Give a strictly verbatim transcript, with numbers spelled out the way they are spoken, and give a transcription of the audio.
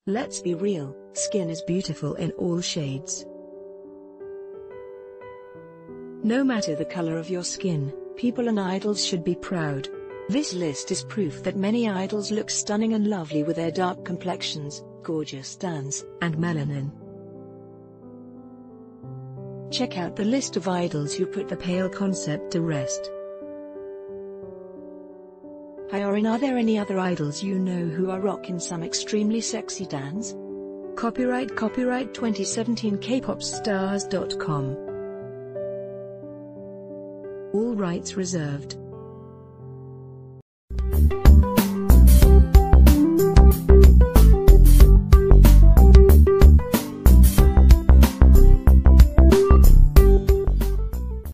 Let's be real, skin is beautiful in all shades. No matter the color of your skin, people and idols should be proud. This list is proof that many idols look stunning and lovely with their dark complexions, gorgeous tans, and melanin. Check out the list of idols who put the pale concept to rest. Hi Orin, are there any other idols you know who are rocking some extremely sexy tans? Copyright Copyright twenty seventeen K pop stars dot com. All rights reserved.